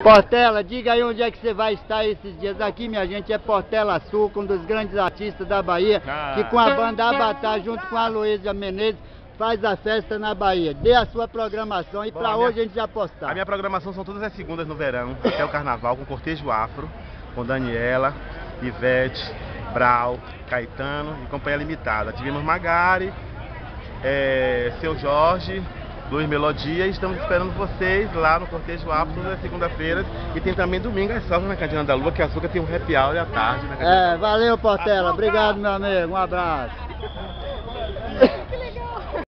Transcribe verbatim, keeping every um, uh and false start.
Portela, diga aí onde é que você vai estar esses dias. Aqui, minha gente, é Portela Sul, um dos grandes artistas da Bahia, ah. que com a banda Abatá, junto com a Luísa Menezes, faz a festa na Bahia. Dê a sua programação e para hoje a gente já postar. A minha programação são todas as segundas no verão, até o carnaval, com Cortejo Afro, com Daniela, Ivete, Brau, Caetano e Companhia Limitada. Tivemos Magari, é, Seu Jorge, Luiz Melodia, e estamos esperando vocês lá no Cortejo Afro todas as segunda-feiras. E tem também domingo as salvas na Cantina da Lua, que a Açúcar tem um happy hour à tarde. Na é, valeu, Portela. Obrigado, meu amigo. Um abraço.